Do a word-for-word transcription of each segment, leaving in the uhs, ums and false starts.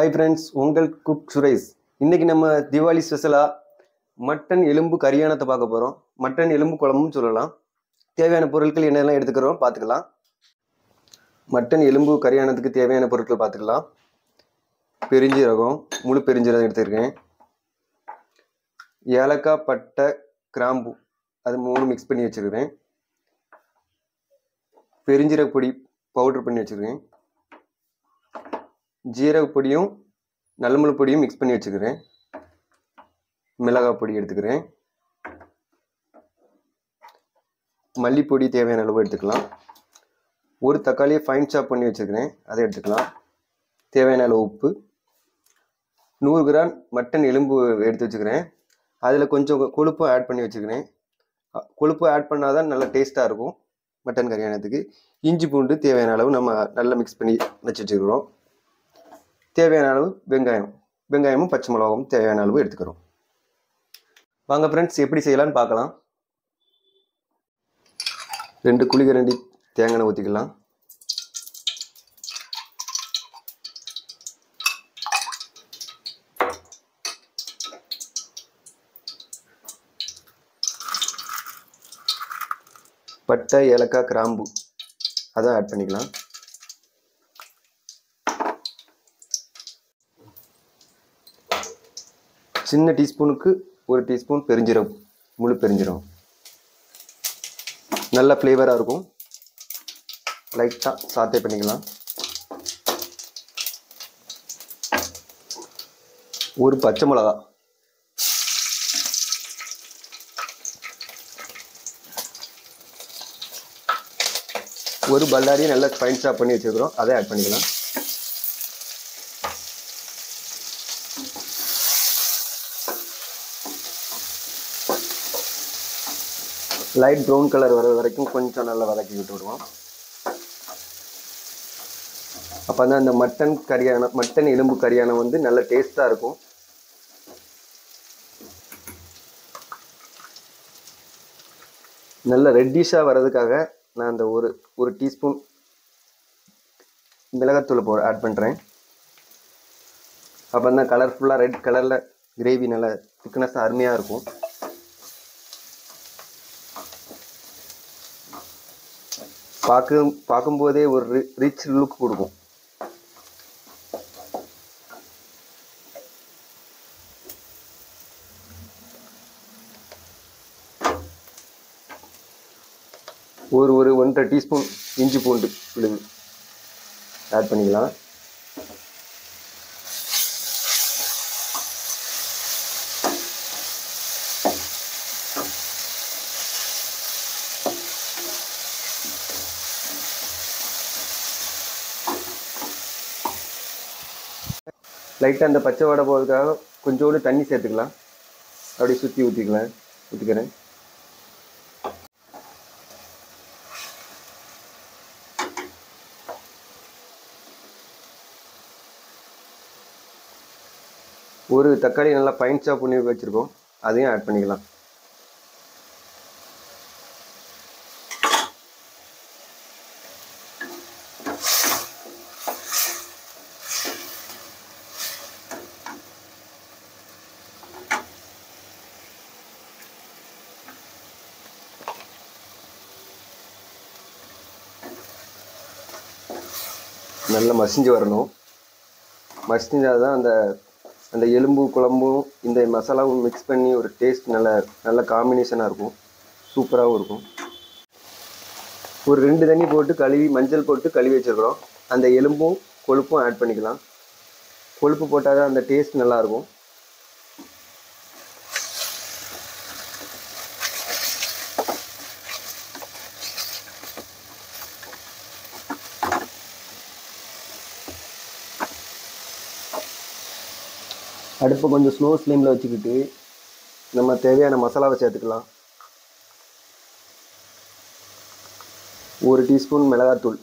Hi friends, உங்கள் cook Suresh. இன்னைக்கு நம்ம தீபாவளி ஸ்பெஷலா மட்டன் எலும்பு கறியானத்தை பார்க்க போறோம். மட்டன் எலும்பு குழம்புன்னு சொல்லலாம். தேவையான பொருட்கள் என்னெல்லாம் எடுத்துக்கிறோம் பார்த்துக்கலாம். மட்டன் எலும்பு கறியானத்துக்கு தேவையான பொருட்கள் பார்த்துக்கலாம். பெருஞ்சீரகம், முழு பெருஞ்சீரகம் எடுத்துருக்கேன். ஏலக்காய், பட்டை, கிராம்பு அது மூணு மிக்ஸ் பண்ணி வச்சுருக்கிறேன். பெருஞ்சீரக பொடி பவுடர் பண்ணி வச்சுருக்கேன். ஜீரக பொடியும் நல்லமிளகு பொடியும் மிக்ஸ் பண்ணி வச்சுக்கிறேன். மிளகாய் பொடி எடுத்துக்கிறேன். மல்லிப்பொடி தேவையான அளவு எடுத்துக்கலாம். ஒரு தக்காளியை ஃபைன் சாப் பண்ணி வச்சுக்கிறேன், அதை எடுத்துக்கலாம். தேவையான அளவு உப்பு. நூறு கிராம் மட்டன் எலும்பு எடுத்து வச்சுக்கிறேன். அதில் கொஞ்சம் கொழுப்பு ஆட் பண்ணி வச்சுக்கிறேன். கொழுப்பு ஆட் பண்ணால் தான் நல்லா டேஸ்ட்டாக இருக்கும் மட்டன் கறியானத்துக்கு. இஞ்சி பூண்டு தேவையான அளவு நம்ம நல்லா மிக்ஸ் பண்ணி வச்சு வச்சுக்கிறோம். தேவையான அளவு வெங்காயம் வெங்காயமும் பச்சை மிளகாவும் தேவையான அளவு எடுத்துக்கிறோம். வாங்க ஃப்ரெண்ட்ஸ், எப்படி செய்யலான்னு பார்க்கலாம். ரெண்டு குழிக்கரண்டி தேங்காய் ஊற்றிக்கலாம். பட்டை, ஏலக்காய், கிராம்பு அதை ஆட் பண்ணிக்கலாம். சின்ன டீஸ்பூனுக்கு ஒரு டீஸ்பூன் பெருஞ்சீரகம், முழு பெருஞ்சீரகம் நல்ல ஃப்ளேவராக இருக்கும். லைட்டாக சாத்தே பண்ணிக்கலாம். ஒரு பச்சை மிளகா, ஒரு பல்லாரியை நல்லா ஃபைன் சாப் பண்ணி வச்சுருக்கிறோம், அதை ஆட் பண்ணிக்கலாம். லைட் ப்ரௌன் கலர் வர வரைக்கும் கொஞ்சம் நல்லா வதக்கி விட்டு விடுவோம். அப்போ தான் அந்த மட்டன் கறியான மட்டன் எலும்பு கறியான வந்து நல்ல டேஸ்ட்டாக இருக்கும். நல்ல ரெட்டிஷாக வர்றதுக்காக நான் அந்த ஒரு ஒரு டீஸ்பூன் மிளகாத்தூள் போ ஆட் பண்ணுறேன். அப்போ தான் கலர்ஃபுல்லாக ரெட் கலரில் கிரேவி நல்லா திக்னஸாக அருமையாக இருக்கும். பார்க்க பார்க்கும்போதே ஒரு ரிச் லுக் கொடுக்கும். ஒரு ஒரு ஒன்றரை டீஸ்பூன் இஞ்சி பூண்டு விழுது ஆட் பண்ணிக்கலாம். லைட்டாக அந்த பச்சை வடை போகிறதுக்காக கொஞ்சோண்டு தண்ணி சேர்த்துக்கலாம். அப்படியே சுற்றி ஊற்றிக்கலாம் ஊற்றிக்கிறேன். ஒரு தக்காளி நல்லா ஃபைன் சாப் பண்ணி வச்சுருக்கோம், அதையும் ஆட் பண்ணிக்கலாம். நல்லா மசிஞ்சு வரணும். மசிஞ்சால் தான் அந்த அந்த எலும்பு குழம்பும் இந்த மசாலாவும் மிக்ஸ் பண்ணி ஒரு டேஸ்ட் நல்ல நல்ல காம்பினேஷனாக இருக்கும், சூப்பராகவும் இருக்கும். ஒரு ரெண்டு தண்ணி போட்டு கழுவி மஞ்சள் போட்டு கழுவி வச்சுருக்கிறோம். அந்த எலும்பும் கொழுப்பும் ஆட் பண்ணிக்கலாம். கொழுப்பு போட்டால் தான் அந்த டேஸ்ட் நல்லாயிருக்கும். அடுப்பை கொஞ்சம் ஸ்லோ ஃப்ளேமில் வச்சுக்கிட்டு நம்ம தேவையான மசாலாவை சேர்த்துக்கலாம். ஒரு டீஸ்பூன் மிளகாத்தூள்,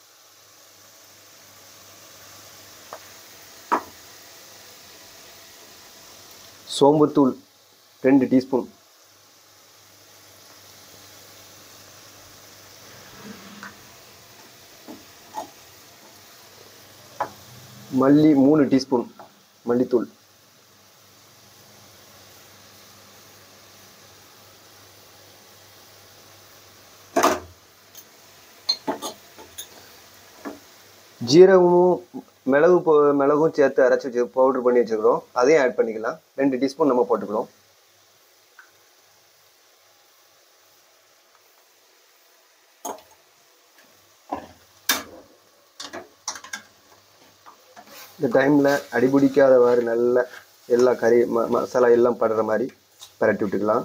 சோம்புத்தூள் ரெண்டு டீஸ்பூன், மல்லி மூணு டீஸ்பூன் மல்லித்தூள், ஜீரகமும் மிளகு மிளகும் சேர்த்து அரைச்சி வச்சு பவுடர் பண்ணி வச்சுக்கிறோம், அதையும் ஆட் பண்ணிக்கலாம். ரெண்டு டீஸ்பூன் நம்ம போட்டுக்கிறோம். இந்த டைமில் அடிபிடிக்காதவாறு நல்ல எல்லா கறி ம மசாலா எல்லாம் படுற மாதிரி பரட்டி விட்டுக்கலாம்.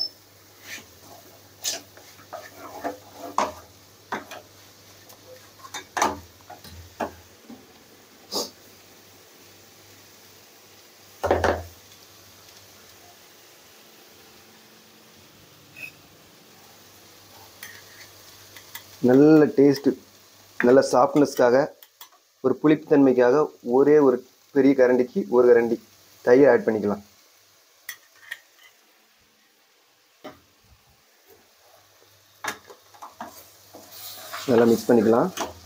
நல்ல டேஸ்ட்டு, நல்ல சாஃப்ட்னஸ்க்காக, ஒரு புளிப்புத்தன்மைக்காக ஒரே ஒரு பெரிய கரண்டிக்கு ஒரு கரண்டி தயிர் ஆட் பண்ணிக்கலாம். நல்லா மிக்ஸ் பண்ணிக்கலாம்.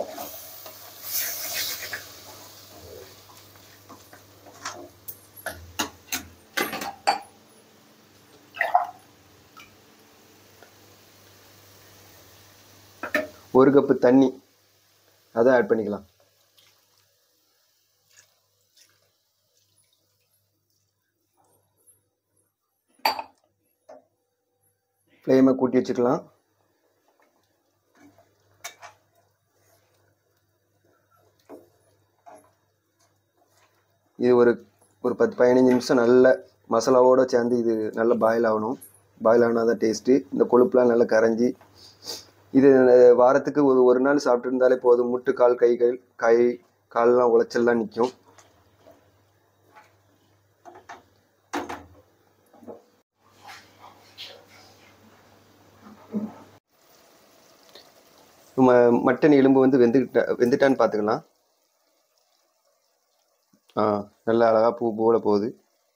ஒரு கப்பு தண்ணி அதை ஆட் பண்ணிக்கலாம். ஃப்ளேமை கூட்டி வச்சுக்கலாம். இது ஒரு ஒரு பத்து பதினஞ்சு நிமிஷம் நல்ல மசாலாவோடு சேர்ந்து இது நல்லா பாயில் ஆகணும். பாயில் ஆனால் தான் டேஸ்ட்டு. இந்த கொழுப்புலாம் நல்லா கரைஞ்சி, இது வாரத்துக்கு ஒரு ஒரு நாள் சாப்பிட்டு இருந்தாலே போதும். முட்டு கால் கைகள் கை கால்லாம் உளைச்சல்லாம் நிற்கும். மட்டன் எலும்பு வந்து வெந்துக்கிட்ட வெந்துட்டான்னு பார்த்துக்கலாம். ஆ நல்லா அழகாக பூ போல போகுது.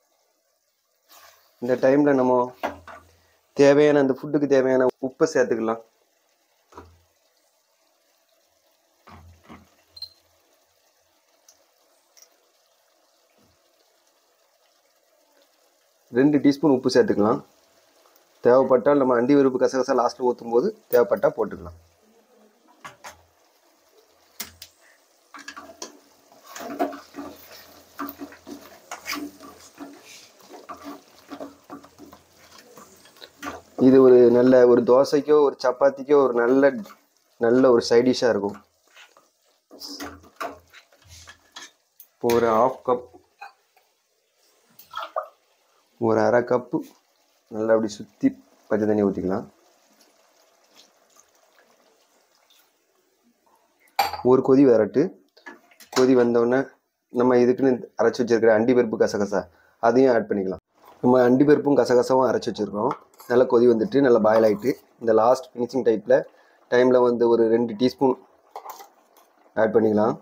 இந்த டைமில் நம்ம தேவையான அந்த ஃபுட்டுக்கு தேவையான உப்பை சேர்த்துக்கலாம். ரெண்டு டீஸ்பூன் உப்பு சேர்த்துக்கலாம். தேவைப்பட்டால் நம்ம அண்டி பருப்பு கசகசா லாஸ்ட்டில் ஊற்றும் போது தேவைப்பட்டால் போட்டுக்கலாம். இது ஒரு நல்ல ஒரு தோசைக்கோ ஒரு சப்பாத்திக்கோ ஒரு நல்ல நல்ல ஒரு சைடிஷாக இருக்கும். ஒரு ஹாஃப் கப் ஒரு அரை கப்பு நல்லா அப்படி சுற்றி பச்சை தண்ணி ஊற்றிக்கலாம். ஒரு கொதி வரட்டு. கொதி வந்தோடனே நம்ம இதுக்குன்னு அரைச்சி வச்சுருக்கிற அண்டி பருப்பு கசகசா அதையும் ஆட் பண்ணிக்கலாம். நம்ம அண்டி பருப்பும் கசகசாவும் அரைச்சி வச்சுருக்கோம். நல்லா கொதி வந்துட்டு நல்லா பாயில் ஆகிட்டு இந்த லாஸ்ட் ஃபினிஷிங் டைப்பில் டைமில் வந்து ஒரு ரெண்டு டீஸ்பூன் ஆட் பண்ணிக்கலாம்.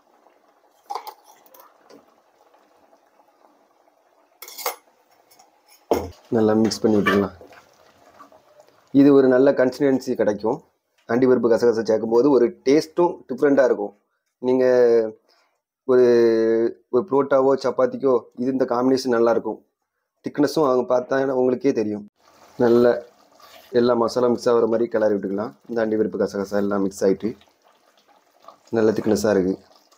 நல்லா மிக்ஸ் பண்ணி விட்டுக்கலாம். இது ஒரு நல்ல கன்சிஸ்டன்சி கிடைக்கும். அண்டி பருப்பு கசகசா சேர்க்கும்போது ஒரு டேஸ்ட்டும் டிஃப்ரெண்ட்டாக இருக்கும். நீங்கள் ஒரு ஒரு புரோட்டாவோ சப்பாத்திக்கோ இது இந்த காம்பினேஷன் நல்லாயிருக்கும். திக்னஸும் அவங்க பார்த்தா உங்களுக்கே தெரியும். நல்ல எல்லா மசாலா மிக்ஸ் ஆகிற மாதிரி கிளறி விட்டுக்கலாம். இந்த அண்டி பருப்பு கசகசா எல்லாம் மிக்ஸ் ஆகிட்டு நல்ல திக்னஸாக இருக்குது.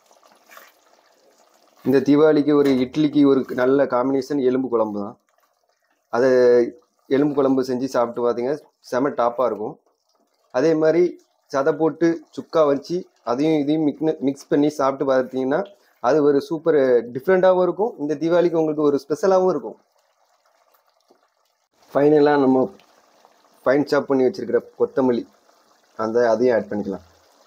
இந்த தீபாவளிக்கு ஒரு இட்லிக்கு ஒரு நல்ல காம்பினேஷன் எலும்பு குழம்பு தான். அதை எலும்பு குழம்பு செஞ்சு சாப்பிட்டு பார்த்தீங்க செம டாப்பாக இருக்கும். அதே மாதிரி சதை போட்டு சுக்கா வச்சு அதையும் இதையும் மிக்ன மிக்ஸ் பண்ணி சாப்பிட்டு பார்த்தீங்கன்னா அது ஒரு சூப்பர் டிஃப்ரெண்ட்டாகவும் இருக்கும். இந்த தீபாவளிக்கு உங்களுக்கு ஒரு ஸ்பெஷலாகவும் இருக்கும். ஃபைனலாக நம்ம ஃபைன் சாப் பண்ணி வச்சுருக்கிற கொத்தமல்லி அந்த அதையும் ஆட் பண்ணிக்கலாம்.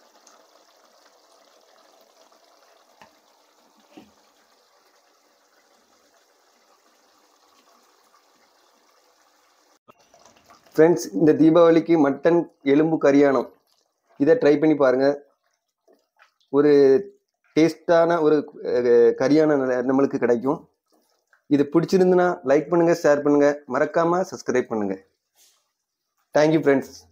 ஃப்ரெண்ட்ஸ், இந்த தீபாவளிக்கு மட்டன் எலும்பு கரியானம் இதை ட்ரை பண்ணி பாருங்கள். ஒரு டேஸ்டான ஒரு கரியானம் நம்மளுக்கு கிடைக்கும். இது பிடிச்சிருந்துன்னா லைக் பண்ணுங்கள், ஷேர் பண்ணுங்கள், மறக்காமல் சப்ஸ்கிரைப் பண்ணுங்கள். Thank you friends.